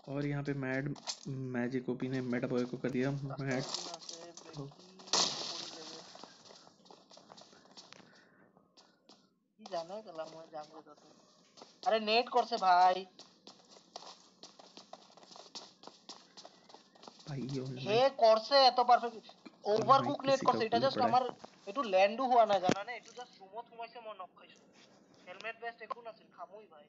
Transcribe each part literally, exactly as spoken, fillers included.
और यहाँ पे मैड मैजिक ओपी ने मेटा बॉय को कर दिया मैड। কি জানে গেলাম মই জানবো তো আরে নেট করছে ভাই ভাই হে করছে এত পারফেক্ট ওভারকুক নেট করছে এটা জাস্ট আমার একটু ল্যান্ডও হওয়া না জানা না একটু জাস্ট সুমত ঘুমাইছে মন নক খাইছো হেলমেট বেস্ট একটু না ছিল খামুই ভাই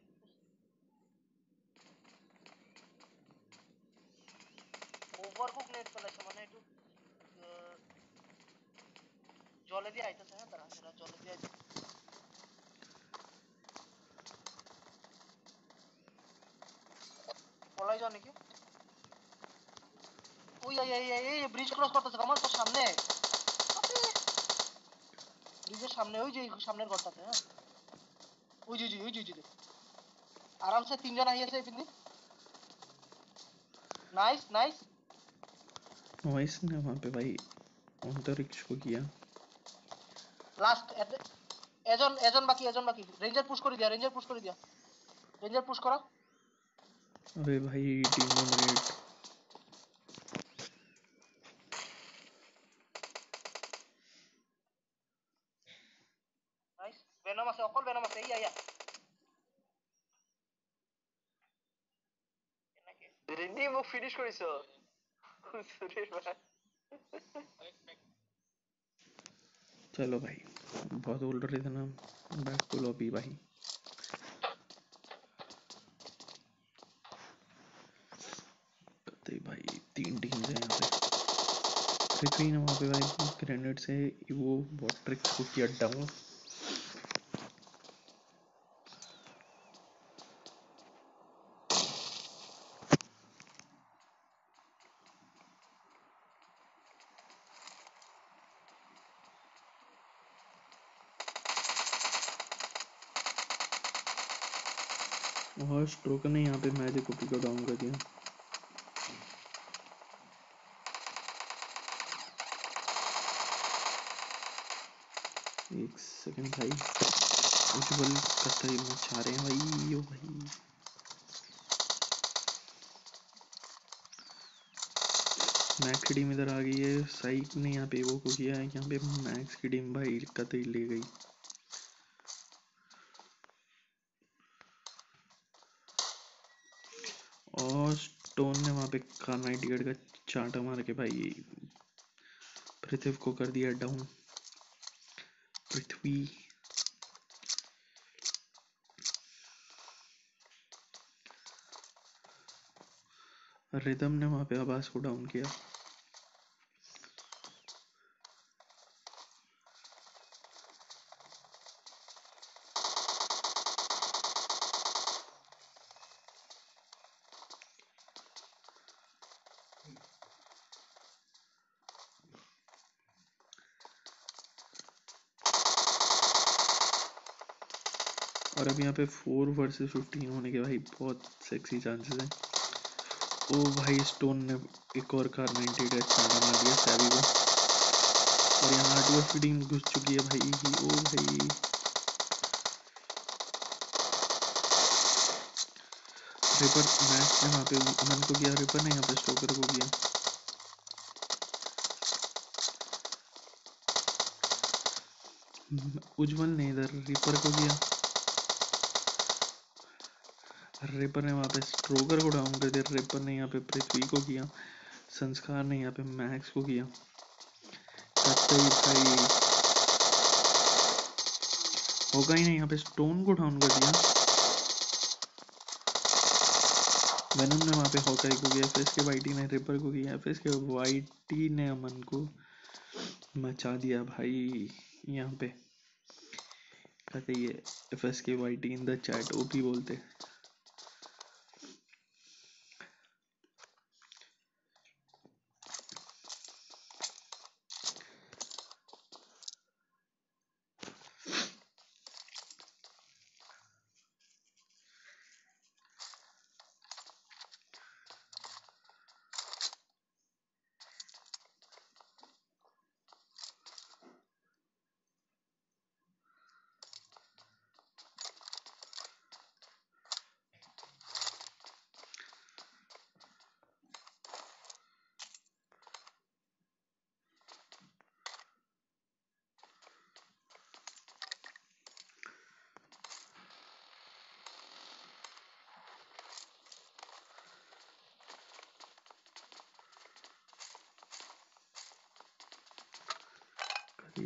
ওভারকুক নেট ফেলাইছে মানে একটু জলে দিয়ে আইতাছে হ্যাঁ তারা এরা জলে দিয়ে আইতাছে পলাই যাও নাকি ওই এই এই এই ব্রিজ ক্রস করতেছে আমার তো সামনে ব্রিজের সামনে ওই যে সামনের ঘরটাতে হ্যাঁ ওই জি জি ওই জি জি आराम से तीन जन आइए से पिंदी नाइस नाइस नॉइस ने वहाँ पे भाई अंतरिक्ष को किया लास्ट एजन एजन बाकी एजन बाकी रेंजर पुश कर दिया रेंजर पुश कर दिया रेंजर पुश करा अबे भाई डीमन रेड नाइस वेनम আছে অকল वेनम আছে এই আয়া এনেকে রেন্ডি মুখ ফিনিশ করিছো সুরেশ ভাই चलो भाई बहुत उल्ट रहे थे ना बैक टू लॉबी भाई तो भाई तीन टीम्स हैं यहाँ पे पृथ्वी ने वहाँ पे भाई ग्रेनेड से वो बॉट ट्रिक्स को किया डाउन और स्ट्रोकर ने यहाँ पे मैजिक ओपी को डाउन कर दिया एक सेकंड भाई उज्जवल कतई मचा रहे हैं भाई यो भाई मैक्स की टीम इधर आ गई है साइक ने यहाँ पे वो को किया है यहाँ पे मैक्स की टीम भाई कतई ले गई और स्टोन ने वहाँ पे कार नाइटी का चांटा मार के भाई पृथ्वी को कर दिया डाउन पृथ्वी रिदम ने वहाँ पे आवाज को डाउन किया और अब यहाँ पे फोर वर्सेस फिफ्टीन होने के भाई बहुत सेक्सी चांसेस हैं ओ भाई स्टोन ने एक और कार नाइंटी का चांटा मार दिया सैवी को और यहाँ आर्टवर्क की टीम घुस चुकी है भाई ओ भाई रिपर मैक्स ने वहाँ पे अमन को किया रिपर ने यहाँ पे स्टोकर को किया उज्जवल ने इधर रिपर को किया रिपर ने वहाँ पे स्ट्रोकर को डाउन कर दिया रिपर ने यहाँ पे पृथ्वी को किया संस्कार ने यहाँ पे मैक्स को किया कतई भाई होगा ही नहीं यहाँ पे स्टोन को डाउन कर दिया वेनम ने वहाँ पे हॉकाई को किया एफएस के वाईटी ने रिपर को किया एफएस के वाईटी ने अमन को मचा दिया भाई यहाँ पे कहते ये एफएस के YT in the chat OP बोलते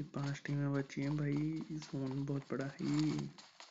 पांच टीमें बची हैं भाई, जोन बहुत बड़ा है।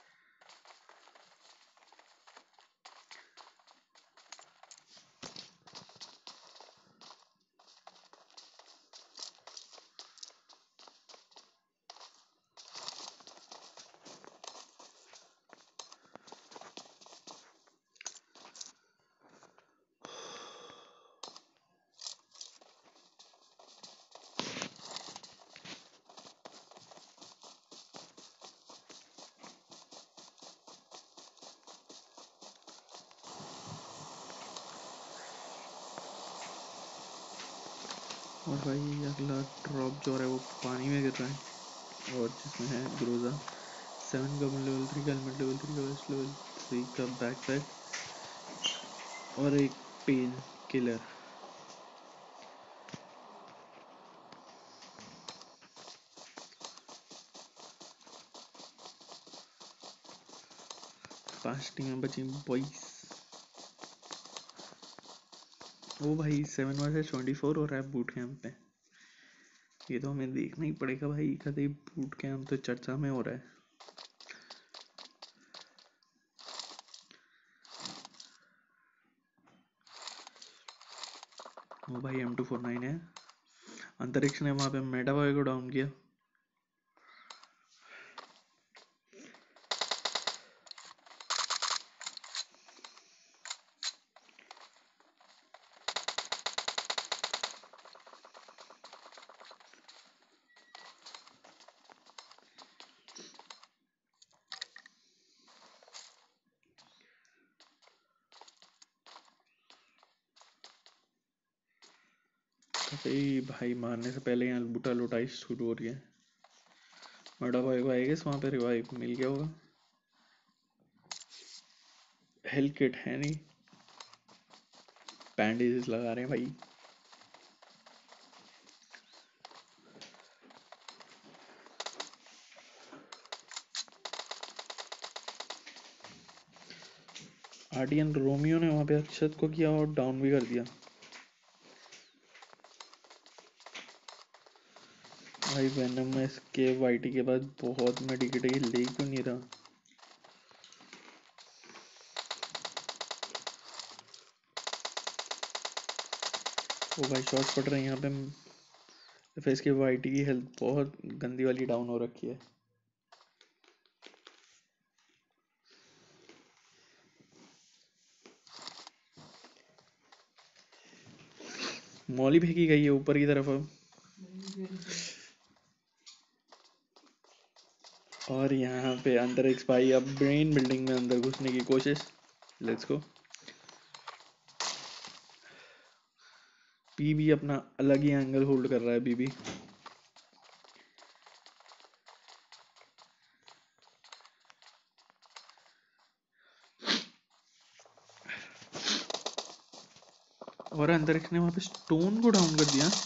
और भाई अगला ड्रॉप जो है वो पानी में गिर रहा है, और जिसमें है ग्रोजा, सेवन का लेवल थ्री का हेलमेट, लेवल थ्री का वेस्ट, लेवल थ्री का बैकपैक, और एक पेन किलर। पांच टीमें बची बॉइस। ओ भाई सेवन वर्सेस ट्वेंटी फोर हो रहा है बूट कैंप पे। ये तो हमें देखना ही पड़ेगा भाई, कभी बूट कैंप तो चर्चा में हो रहा है। ओ भाई एम टू फोर नाइन है। अंतरिक्ष ने वहां पे मेटा बॉय को डाउन किया। भाई भाई मारने से पहले यहाँ लूटा लुटाई शुरू हो रही है। मेटा बॉय को आएगा वहां पे रिवाइव मिल गया होगा। हेल्थ किट है नहीं, बैंडेजेस लगा रहे हैं भाई। आर्डियन रोमियो ने वहां पे अक्षत को किया और डाउन भी कर दिया। भाई वेनम में इसके वाईटी के बाद बहुत मेडिकेट है, ले क्यों नहीं रहा। वो भाई शॉट्स पड़ रहे हैं यहाँ पे। फेस के वाईटी की हेल्थ बहुत गंदी वाली डाउन हो रखी है। मॉली फेंकी गई है ऊपर की तरफ अब। और यहाँ पे अंदर एक स्पाई अब ब्रेन बिल्डिंग में अंदर घुसने की कोशिश। Let's go. पीबी अपना अलग ही एंगल होल्ड कर रहा है बीबी। और अंतरिक्ष ने वहां पे स्टोन को डाउन कर दिया।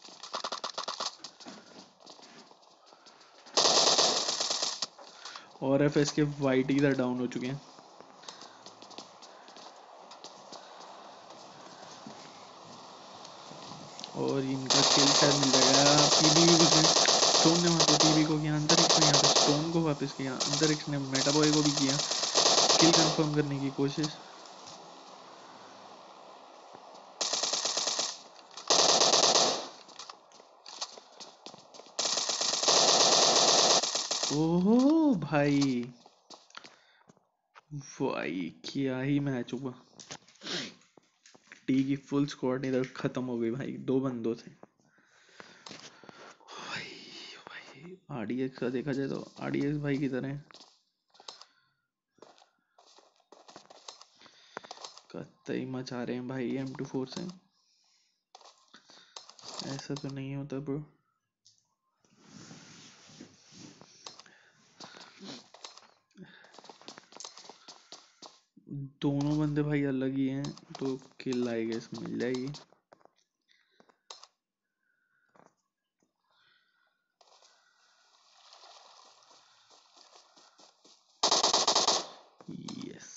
और एफएस के वाइट इधर डाउन हो चुके हैं। और इनका किल शायद मिल जाएगा। पीबी भी घुसे। स्टोन ने वहां पे पीबी को किया, अंतरिक्ष ने यहाँ पे स्टोन को वापस किया, अंतरिक्ष ने मेटाबॉय को भी किया किल कंफर्म करने की कोशिश। ओहो भाई, भाई क्या ही मैच हुआ। टी की फुल स्क्वाड इधर खत्म हो गई भाई, दो बंदों से। भाई भाई आरडीएक्स का देखा जाए तो आरडीएक्स भाई किधर है। कतई मचा रहे हैं भाई एम टू फोर से। ऐसा तो नहीं होता ब्रो। दोनों बंदे भाई अलग ही हैं, तो किल आई गेस मिल जाएगी। यस।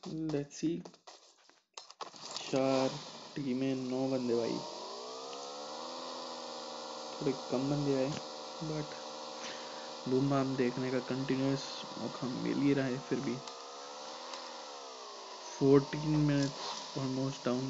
Let's see. चार टीमें, नौ बंदे भाई, थोड़े कम बंदे आए बट बूम बाम देखने का कंटिन्यूस मौका मिल ही रहा है फिर भी। Fourteen minutes almost down.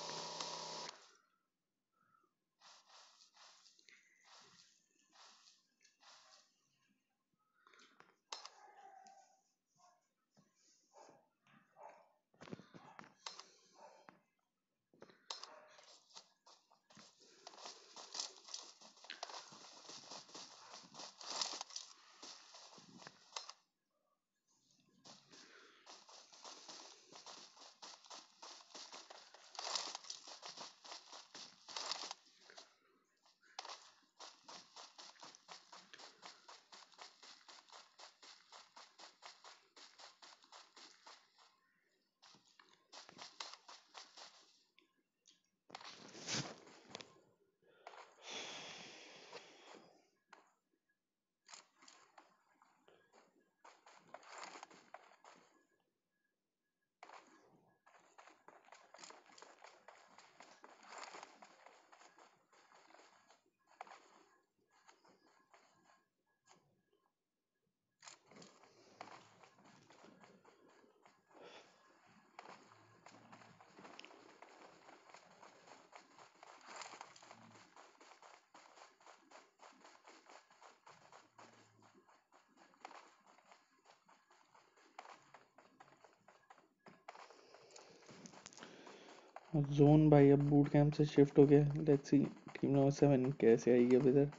Zone भाई अब बूट कैंप से शिफ्ट हो गया। Let's see team number seven कैसे आएगी अब इधर।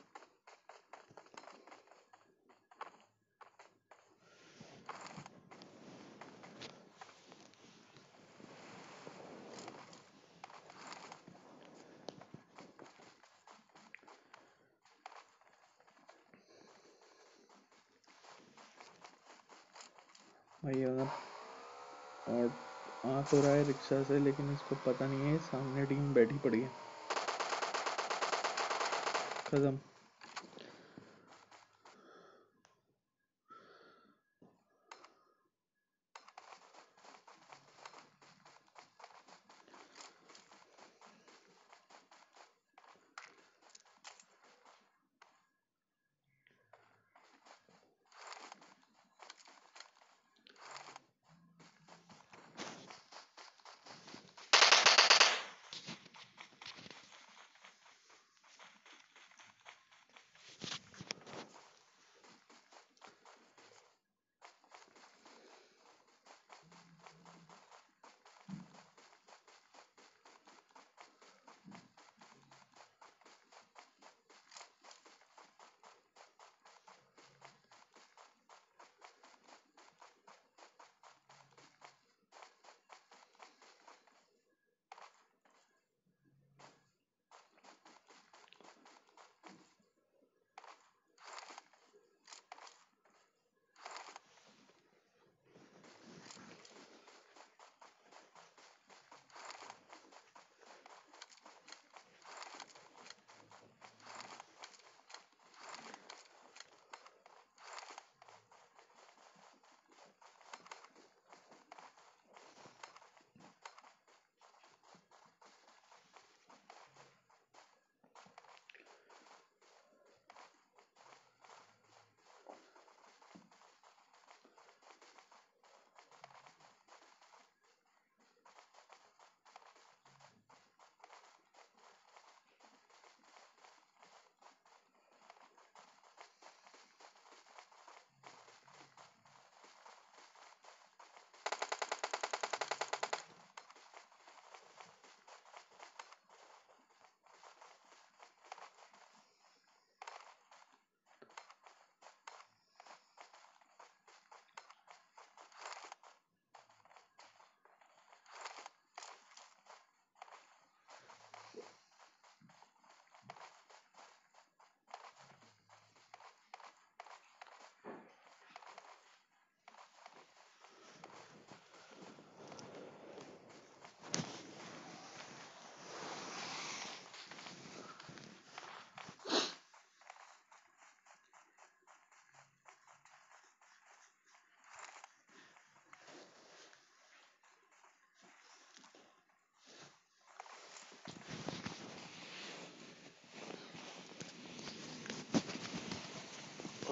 भाई अगर और आ तो रहा है रिक्शा से, लेकिन इसको पता नहीं है सामने टीम बैठी पड़ी है। खत्म।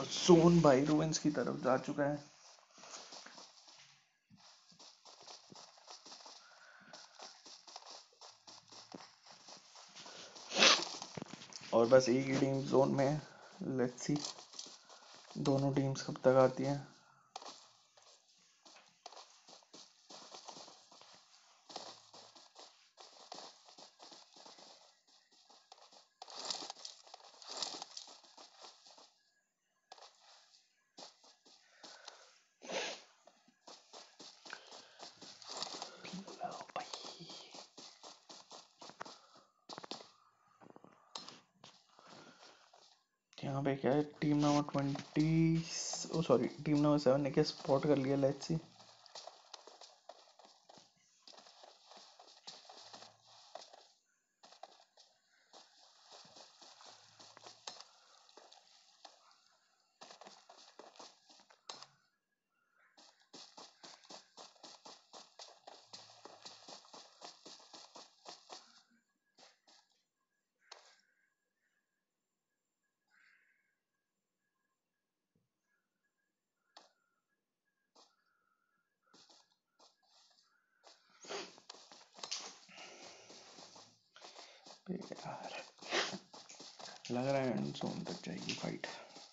जोन भाई रूइंस की तरफ जा चुका है। और बस एक ही टीम जोन में है। लेट्स सी दोनों टीम्स कब तक आती हैं। यहाँ पे क्या है, team number twenty, oh sorry team number seven ने क्या स्पॉट कर लिया। लेट्स सी यार, लग रहा है एंड जोन तक जाएगी फाइट।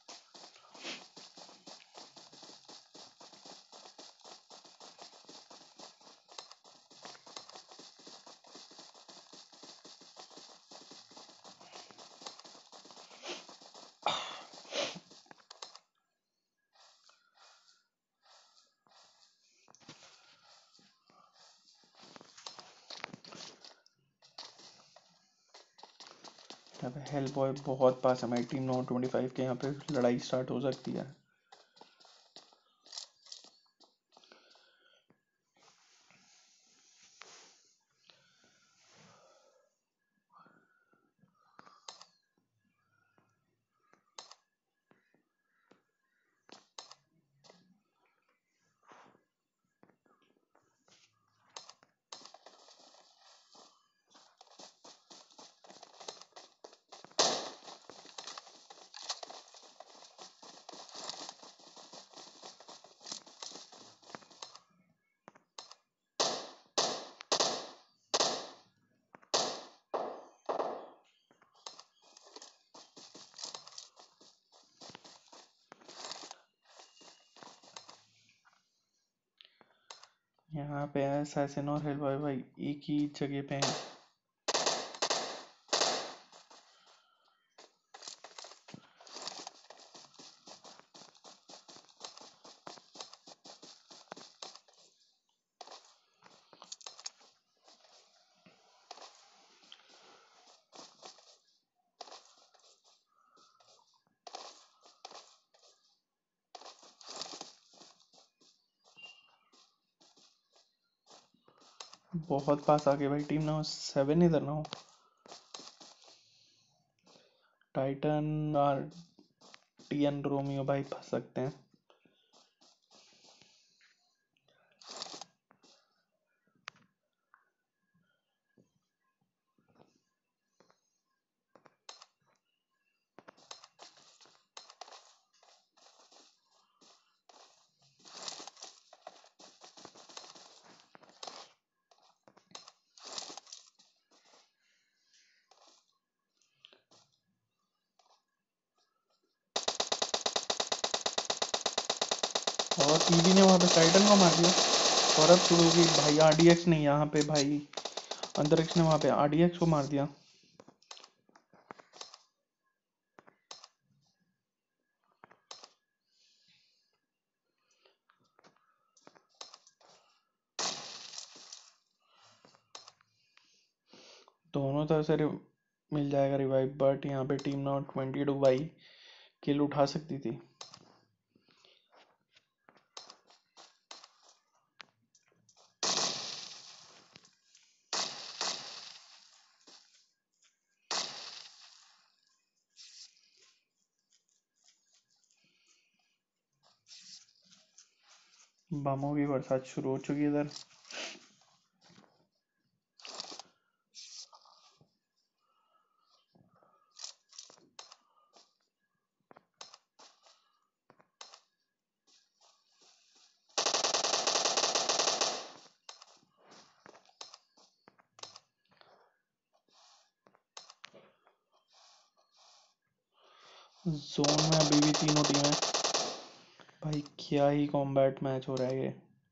यहाँ पे हेल बॉय बहुत पास है। हमारी टीम नंबर ट्वेंटी फाइव के यहाँ पे लड़ाई स्टार्ट हो सकती है। यहाँ पे असैसिन और हेल बॉय भाई एक ही जगह पे हैं। बहुत पास आ गए भाई टीम नंबर सेवन। इधर ना हो टाइटन और टीएन रोमियो भाई फंस सकते हैं। और टीवी ने वहां पे टाइटन को मार दिया। और अब शुरू होगी भाई। आरडीएक्स ने यहाँ पे भाई अंतरिक्ष ने वहां पे आरडीएक्स को मार दिया। दोनों तरफ से मिल जाएगा रिवाइव, बट यहाँ पे टीम नंबर ट्वेंटी टू भाई किल उठा सकती थी। बमों की बरसात शुरू हो चुकी है इधर। जोन में अभी भी तीनों टीमें। भाई क्या ही कॉम्बैट मैच हो रहा है ये।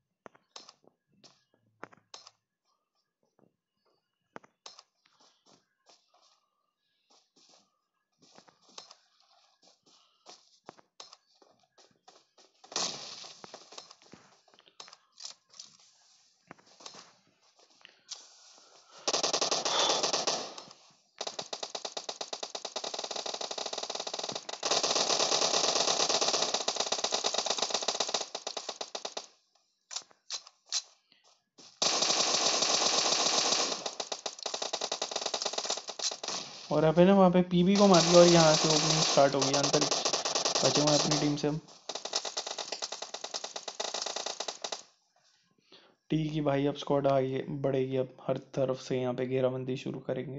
और अबे ने वहाँ पे पीबी को मार दिया और यहाँ से ओपनिंग स्टार्ट हो गई। अंतरिक्ष बचे हुए हैं अपनी टीम से। टी की भाई अब स्क्वाड आगे बढ़ेगी, अब हर तरफ से यहाँ पे घेराबंदी शुरू करेंगे।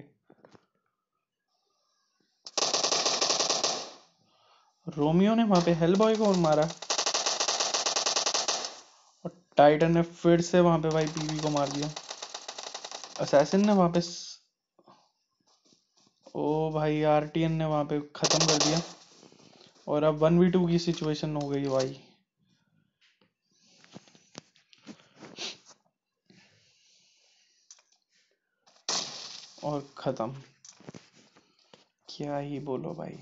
रोमियो ने वहाँ पे हेलबॉय को मारा और टाइटन ने फिर से वहाँ पे भाई पीबी को मार दिया। असैसिन ने वहाँ पे स... ओ भाई आरटीएन ने वहाँ पे खत्म कर दिया और अब वन वी टू की सिचुएशन हो गई भाई। और खत्म, क्या ही बोलो भाई।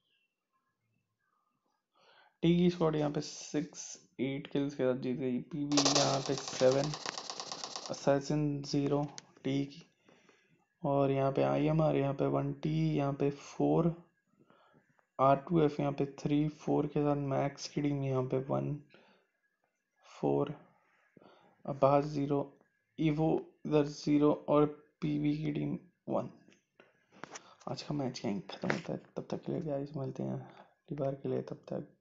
टी की स्क्वाड यहाँ पे सिक्स एट किल्स के साथ जीत गई। पीबी यहाँ पे सेवन, असैसिन जीरो टी की। और यहाँ पे आई एम आर यहाँ पे वन, टी यहाँ पे फोर, आर टू एफ यहाँ पे थ्री फोर के साथ मैक्स की टीम यहाँ पे one four, Abbas zero, Evo इधर जीरो और पीवी की टीम वन। आज का मैच यहीं खत्म होता है। तब तक के लिए गाइस मिलते हैं अगली बार के लिए। तब तक